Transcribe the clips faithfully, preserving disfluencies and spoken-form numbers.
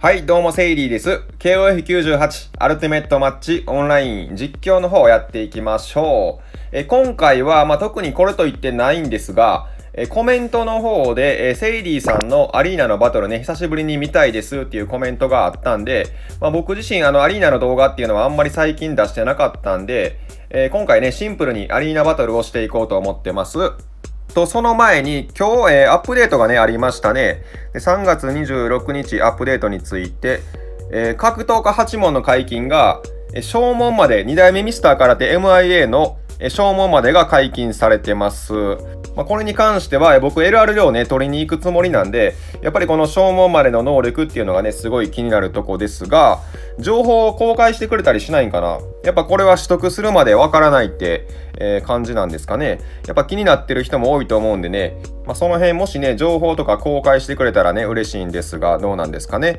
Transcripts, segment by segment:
はい、どうも、セイリーです。ケーオーエフきゅうじゅうはち アルティメットマッチオンライン実況の方をやっていきましょう。え今回は、まあ、特にこれと言ってないんですが、えコメントの方で、えセイリーさんのアリーナのバトルね、久しぶりに見たいですっていうコメントがあったんで、まあ、僕自身あのアリーナの動画っていうのはあんまり最近出してなかったんで、え今回ね、シンプルにアリーナバトルをしていこうと思ってます。と、その前に、今日、えー、アップデートがね、ありましたね。でさんがつにじゅうろくにちアップデートについて、えー、格闘家はち問の解禁が、えー、正門まで、に代目ミスター空手 エムアイエー の、えー、正門までが解禁されてます。まあ、これに関しては、えー、僕 エルアール 量ね、取りに行くつもりなんで、やっぱりこの正門までの能力っていうのがね、すごい気になるとこですが、情報を公開してくれたりしないんかな。やっぱこれは取得するまでわからないって、えー、感じなんですかね。やっぱ気になってる人も多いと思うんでね、まあ、その辺もしね、情報とか公開してくれたらね、嬉しいんですが、どうなんですかね。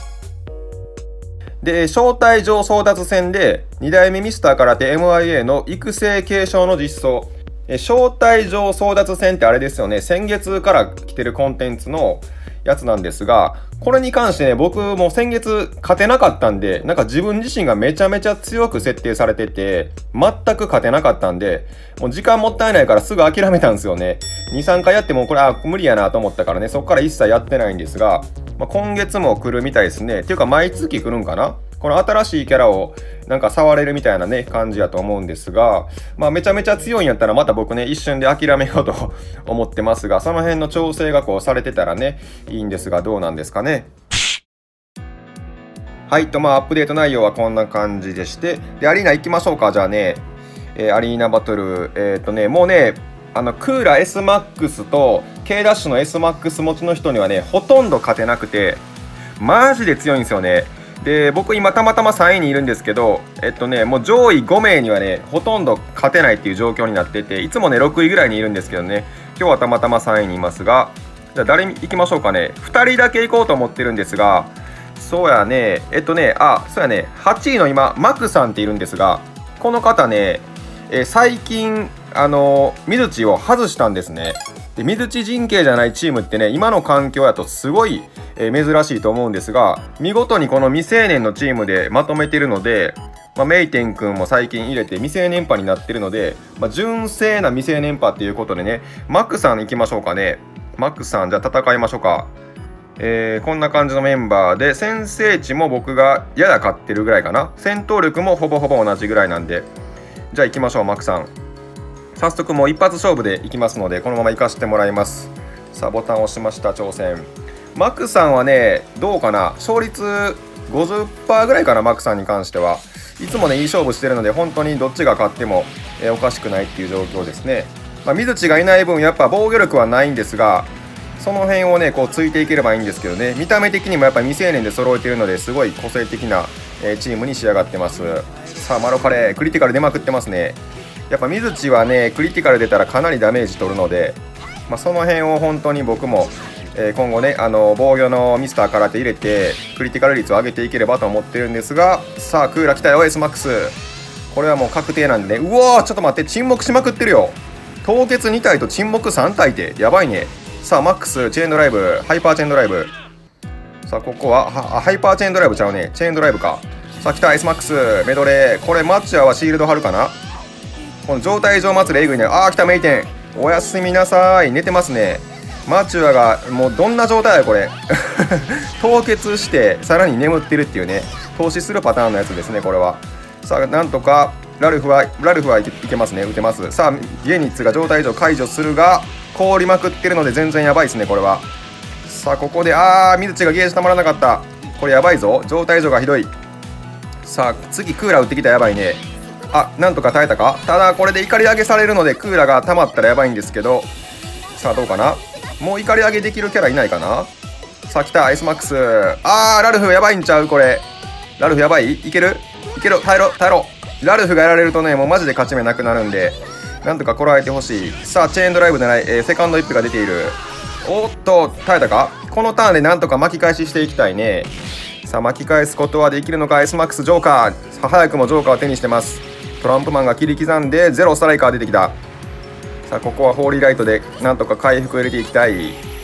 で、招待状争奪戦で、に代目ミスター空手 エムアイエー の育成継承の実装。え招待状争奪戦ってあれですよね、先月から来てるコンテンツのやつなんですが、これに関してね、僕も先月勝てなかったんで、なんか自分自身がめちゃめちゃ強く設定されてて、全く勝てなかったんで、もう時間もったいないからすぐ諦めたんですよね。に、さんかいやってもこれは無理やなと思ったからね、そこから一切やってないんですが、まあ、今月も来るみたいですね。っていうか毎月来るんかな？この新しいキャラをなんか触れるみたいなね、感じやと思うんですが、まあめちゃめちゃ強いんやったらまた僕ね、一瞬で諦めようと思ってますが、その辺の調整がこうされてたらね、いいんですが、どうなんですかね。はい、とまあアップデート内容はこんな感じでして、で、アリーナ行きましょうか、じゃあね、えー、アリーナバトル、えっとね、もうね、あの、クーラ エスマックス と K ダッシュの エスマックス 持ちの人にはね、ほとんど勝てなくて、マジで強いんですよね。で、僕今たまたまさんいにいるんですけど、えっとね、もう上位ご名にはね、ほとんど勝てないっていう状況になってて、いつもね、ろくいぐらいにいるんですけどね、今日はたまたまさんいにいますが、じゃあ誰に行きましょうかね。ふたりだけ行こうと思ってるんですが、そうやね、えっとね、あ、そうやね、はちいの今、マクさんっているんですが、この方ね、え最近、あの、水地を外したんですね。で、水地陣形じゃないチームってね、今の環境やとすごい、えー、珍しいと思うんですが、見事にこの未成年のチームでまとめてるので、まあ、メイテン君も最近入れて未成年派になってるので、まあ、純正な未成年派っていうことでね、マックさん行きましょうかね。マックさん、じゃあ戦いましょうか。えー、こんな感じのメンバーで、先制値も僕がやや勝ってるぐらいかな。戦闘力もほぼほぼ同じぐらいなんで、じゃあ行きましょう、マックさん。早速もう一発勝負でいきますので、このまま行かせてもらいます。さあ、ボタンを押しました、挑戦。マクさんはね、どうかな、勝率 ごじゅっパーセント ぐらいかな、マクさんに関しては。いつもね、いい勝負してるので、本当にどっちが勝っても、えー、おかしくないっていう状況ですね。まあ、水地がいない分、やっぱ防御力はないんですが、その辺をね、こうついていければいいんですけどね、見た目的にもやっぱ未成年で揃えてるので、すごい個性的な、えー、チームに仕上がってます。さあ、マロカレー、クリティカル出まくってますね。やっぱ水地はね、クリティカル出たらかなりダメージ取るので、まあ、その辺を本当に僕も、えー、今後ね、あの防御のミスター空手入れてクリティカル率を上げていければと思ってるんですが、さあクーラ来たよ、 エスマックス。これはもう確定なんでね。うわー、ちょっと待って、沈黙しまくってるよ。凍結に体と沈黙さん体ってやばいね。さあマックス、チェーンドライブ、ハイパーチェーンドライブ。さあここははハイパーチェーンドライブちゃうね、チェーンドライブか。さあ来た エスマックス メドレー。これマッチャーはシールド貼るかな。この状態上祭りえぐいね。あー来たメイテン、おやすみなさい。寝てますね。マチュアがもうどんな状態だよこれ凍結してさらに眠ってるっていうね、投資するパターンのやつですね、これは。さあなんとかラルフはラルフはいけ、いけますね、打てます。さあゲニッツが状態上解除するが凍りまくってるので全然やばいですね、これは。さあここであー水地がゲージたまらなかった。これやばいぞ、状態上がひどい。さあ次クーラー打ってきたらやばいね。あ、なんとか耐えたか。ただこれで怒り上げされるのでクーラーが溜まったらやばいんですけど、さあどうかな。もう怒り上げできるキャラいないかな。さあ来た エスマックス。あーラルフやばいんちゃうこれ。ラルフやばい、いけるいける、耐えろ耐えろ。ラルフがやられるとね、もうマジで勝ち目なくなるんで、なんとかこらえてほしい。さあチェーンドライブでない、えー、セカンドイップが出ている。おっと耐えたか。このターンでなんとか巻き返ししていきたいね。さあ巻き返すことはできるのか。 エスマックス ジョーカー。さあ早くもジョーカーを手にしてます。トランプマンが切り刻んでゼロストライカー出てきた。さあここはホーリーライトでなんとか回復を入れていきたい。さ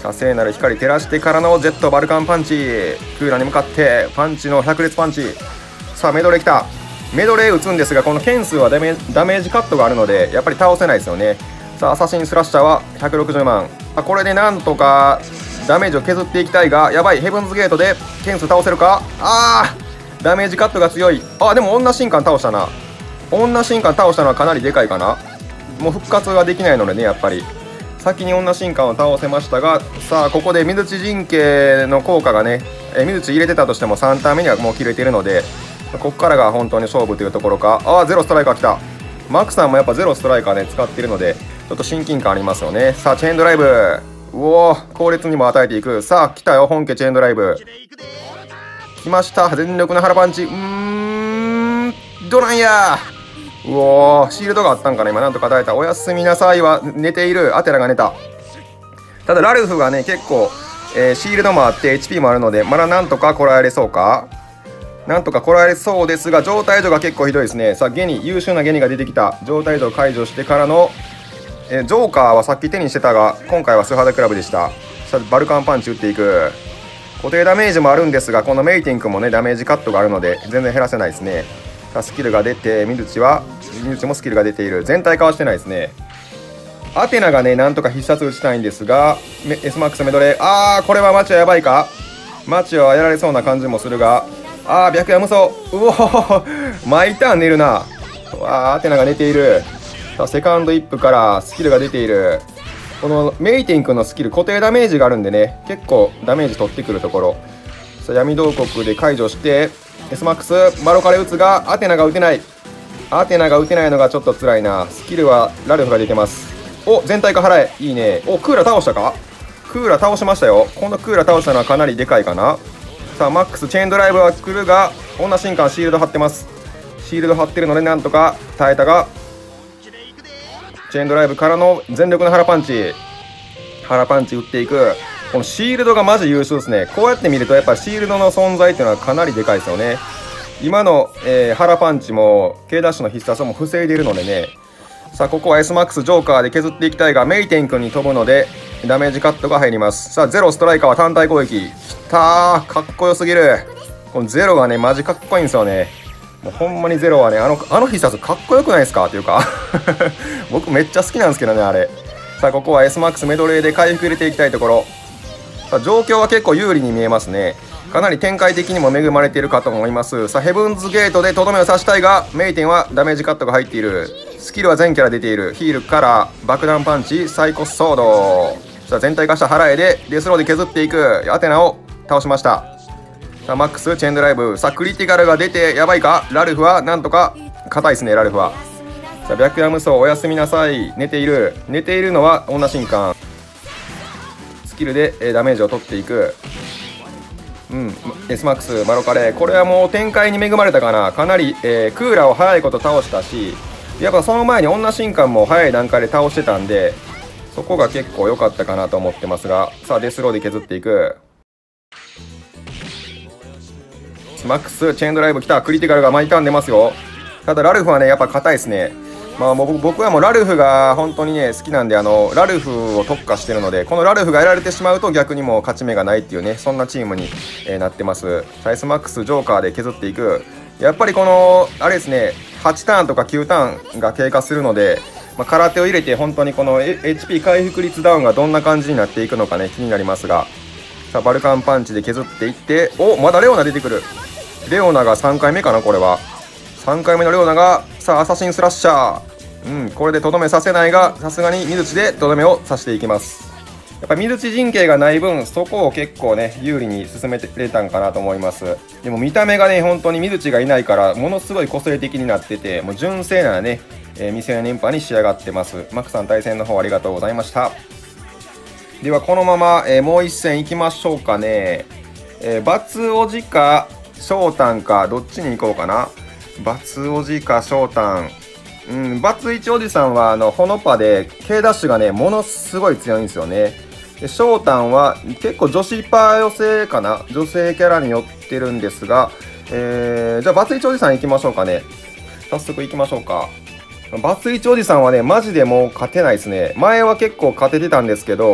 さあ聖なる光照らしてからのジェットバルカンパンチ、クーラに向かってパンチの百列パンチ。さあメドレーきた。メドレー打つんですが、この件数はダメダメージカットがあるのでやっぱり倒せないですよね。さあアサシンスラッシャーはひゃくろくじゅうまん。あこれでなんとかダメージを削っていきたいが、やばい、ヘブンズゲートで件数倒せるか。あーダメージカットが強い。あでも女神官倒したな。女神官倒したのはかなりでかいかな。もう復活ができないのでね、やっぱり先に女神官を倒せましたが、さあここで水地陣形の効果がね、え水地入れてたとしてもさんターン目にはもう切れてるので、ここからが本当に勝負というところか。ああゼロストライカー来た。マックさんもやっぱゼロストライカーね使ってるのでちょっと親近感ありますよね。さあチェーンドライブ、うおー後列にも与えていく。さあ来たよ本家チェーンドライブ来ました。全力の腹パンチ。うーんどなんや。うおーシールドがあったんかな今。なんとか与えた。おやすみなさいは寝ている。アテナが寝た。ただラルフがね結構、えー、シールドもあって エイチピー もあるのでまだなんとかこらえれそうか。なんとかこらえれそうですが、状態度が結構ひどいですね。さあゲニ優秀なゲニが出てきた。状態度を解除してからの、えー、ジョーカーはさっき手にしてたが今回は素肌クラブでした。さあバルカンパンチ打っていく。固定ダメージもあるんですが、このメイティン君もねダメージカットがあるので全然減らせないですね。さあスキルが出て、ミズチはミズチもスキルが出ている。全体化はしてないですね。アテナがねなんとか必殺打ちたいんですが、 S マックスメドレー。あーこれはマチはやばいか。マチはやられそうな感じもするが、あー白夜無双。うおー毎ターン寝るな。わあアテナが寝ている。さあセカンドイップからスキルが出ている。このメイティン君のスキル固定ダメージがあるんでね結構ダメージ取ってくるところ。さあ闇洞窟で解除して S マックスマロカレ打つがアテナが打てない。アテナが打てないのがちょっと辛いな。スキルはラルフが出てます。お全体化払えいいね。おクーラ倒したか。クーラ倒しましたよ。このクーラ倒したのはかなりでかいかな。さあマックスチェーンドライブは来るが、女神官シールド張ってます。シールド張ってるのでなんとか耐えたが、チェーンドライブからの全力の腹パンチ。腹パンチ打っていく。このシールドがマジ優秀ですね。こうやって見るとやっぱシールドの存在っていうのはかなりでかいですよね。今の、えー、腹パンチも K ダッシュの必殺も防いでいるのでね。さあここは S マックスジョーカーで削っていきたいが、メイテン君に飛ぶのでダメージカットが入ります。さあゼロストライカーは単体攻撃。きたーかっこよすぎる。このゼロがねマジかっこいいんですよね。もうほんまにゼロはねあのあの必殺かっこよくないですかっていうか僕めっちゃ好きなんですけどねあれ。さあここは S マックスメドレーで回復入れていきたいところ。さあ状況は結構有利に見えますね。かなり展開的にも恵まれているかと思います。さあヘブンズゲートでとどめを刺したいが、メイテンはダメージカットが入っている。スキルは全キャラ出ている。ヒールから爆弾パンチサイコソード。さあ全体化した払えでデスローで削っていく。アテナを倒しました。さあマックスチェーンドライブ。さあクリティカルが出てやばいか。ラルフはなんとか硬いですね。ラルフはさあ白夜無双おやすみなさい。寝ている。寝ているのは女神官。スキルで、えー、ダメージを取っていく。うん、S マックスマロカレー。これはもう展開に恵まれたかな。かなり、えー、クーラーを早いこと倒したし、やっぱその前に女神官も早い段階で倒してたんで、そこが結構良かったかなと思ってますが、さあデスローで削っていく。S マックスチェーンドライブ来た。クリティカルが毎ターン出ますよ。ただラルフはねやっぱ硬いですね。まあもう僕はもうラルフが本当にね好きなんで、あのラルフを特化してるので、このラルフがやられてしまうと逆にもう勝ち目がないっていうね、そんなチームに、えー、なってます。サイスマックスジョーカーで削っていく。やっぱりこのあれですねはちターンとかきゅうターンが経過するので、まあ、空手を入れて本当にこの エイチピー 回復率ダウンがどんな感じになっていくのかね気になりますが、さあバルカンパンチで削っていって、おまだレオナ出てくる。レオナがさんかいめかな。これはさんかいめのレオナが、さあアサシンスラッシャー。うん、これでとどめさせないが、さすがに水地でとどめを刺していきます。やっぱ水地陣形がない分、そこを結構ね有利に進めてくれたんかなと思います。でも見た目がね本当に水地がいないからものすごい個性的になってて、もう純正なね、えー、未成年派に仕上がってます。マックさん対戦の方ありがとうございました。ではこのまま、えー、もう一戦いきましょうかね。えー、バツオジか翔タンかどっちに行こうかな。バツオジか翔タン。うん、バツイチおじさんはあのホノパで K ダッシュがねものすごい強いんですよね。でショータンは結構女子パー寄せかな、女性キャラに寄ってるんですが、えー、じゃあバツイチおじさん行きましょうかね。早速行きましょうか。バツイチおじさんはねマジでもう勝てないですね。前は結構勝ててたんですけど、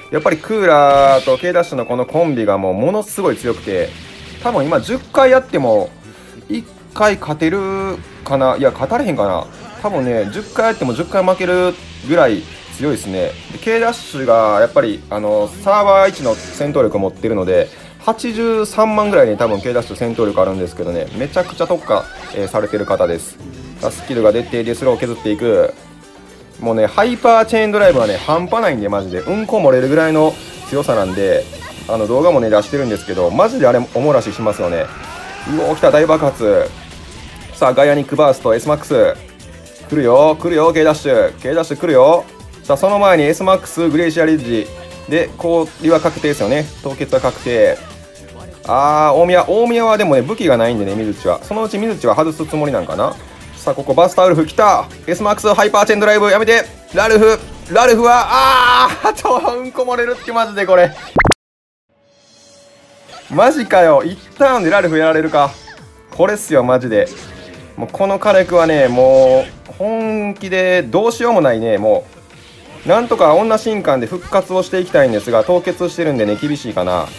やっぱりクーラーと K ダッシュのこのコンビがもうものすごい強くて、多分今じゅっかいやってもいっかい勝てるかな、いや勝たれへんかな、多分ねじゅっかいやってもじゅっかい負けるぐらい強いですね。で K ダッシュがやっぱりあのサーバーいちの戦闘力を持ってるのではちじゅうさんまんぐらいに多分 K ダッシュ戦闘力あるんですけどね、めちゃくちゃ特化、えーされてる方です。さあスキルが出てデスローを削っていく。もうねハイパーチェーンドライブはね半端ないんで、マジでうんこ漏れるぐらいの強さなんで、あの動画もね出してるんですけど、マジであれおもらししますよね。うお来た大爆発。さあガイアニックバースト エスマックス 来るよ来るよ K ダッシュ K ダッシュ来るよ。さあその前に エスマックス グレイシアリッジで氷は確定ですよね。凍結は確定。あー大宮大宮はでもね武器がないんでね、水地はそのうち水地は外すつもりなんかな。さあここバスタウルフ来た。 エスマックス ハイパーチェーンドライブやめて。ラルフラルフはあーちょうんこ漏れるってマジでこれマジかよ。一ターンでラルフやられるか。これっすよマジで。もうこの火力はねもう本気でどうしようもないね。もうなんとか女神官で復活をしていきたいんですが凍結してるんでね厳しいかな。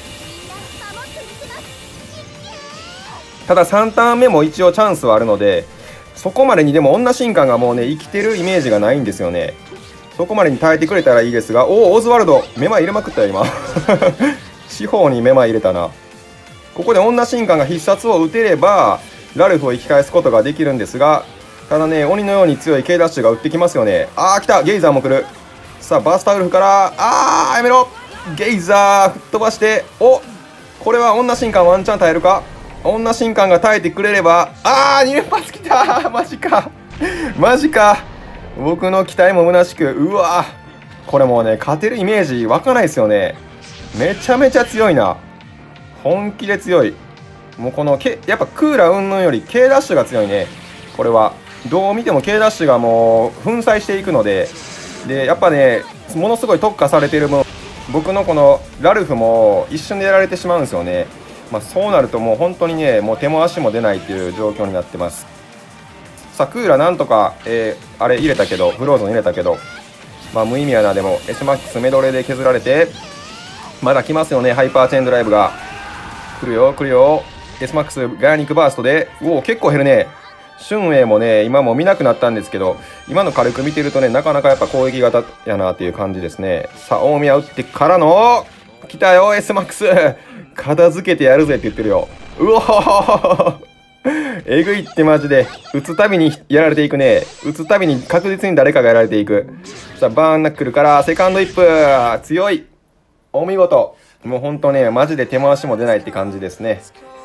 たださんターン目も一応チャンスはあるので、そこまでにでも女神官がもうね生きてるイメージがないんですよね。そこまでに耐えてくれたらいいですが、おおオズワルドめまい入れまくったよ今四方にめまい入れたな。ここで女神官が必殺を打てればラルフを生き返すことができるんですが、ただね鬼のように強い K ダッシュが打ってきますよね。あー来たゲイザーも来る。さあバースタウルフからあーやめろゲイザー吹っ飛ばして、おこれは女神官ワンチャン耐えるか。女神官が耐えてくれれば、あーに連発きたマジかマジか。僕の期待も虚しく、うわこれもうね勝てるイメージ湧かないですよね。めちゃめちゃ強いな、本気で強い。もうこの、K、やっぱクーラー云々より K ダッシュが強いね。これはどう見ても K ダッシュがもう粉砕していくので、でやっぱねものすごい特化されてる分、僕のこのラルフも一瞬でやられてしまうんですよね。まあ、そうなるともう本当にねもう手も足も出ないっていう状況になってます。さあクーラなんとか、えー、あれ入れたけどフローズン入れたけど、まあ無意味やな。でも エスマックス メドレーで削られて、まだ来ますよねハイパーチェーンドライブが来るよ来るよ。 エスマックス ガーニックバーストで、おお結構減るね。春英もね今も見なくなったんですけど、今の火力見てるとねなかなかやっぱ攻撃型やなっていう感じですね。さあ大宮打ってからの来たよ エスマックス 片付けてやるぜって言ってるよ。うおーえぐいってマジで。打つたびにやられていくね。打つたびに確実に誰かがやられていく。さあバーンナックルからセカンドイップ強い。お見事。もうほんとねマジで手回しも出ないって感じですね。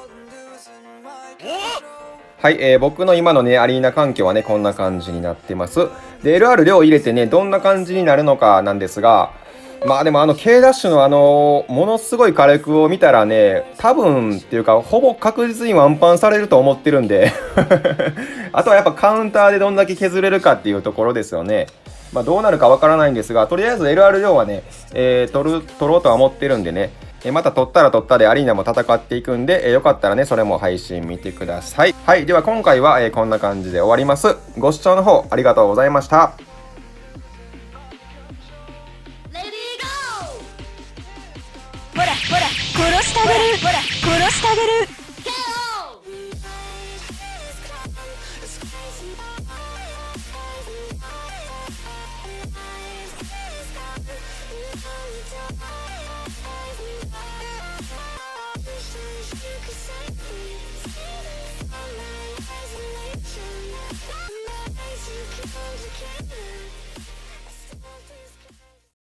はい、えー、僕の今のねアリーナ環境はねこんな感じになってます。で エルアール 量入れてねどんな感じになるのかなんですが、まあでもあの K ダッシュのあのものすごい火力を見たらね多分っていうかほぼ確実にワンパンされると思ってるんであとはやっぱカウンターでどんだけ削れるかっていうところですよね。まあどうなるかわからないんですが、とりあえず エルアール 量はね、えー、取る取ろうとは思ってるんでね、えまた取ったら取ったでアリーナも戦っていくんで、えよかったらねそれも配信見てください。はい、では今回は、えこんな感じで終わります。ご視聴の方ありがとうございました。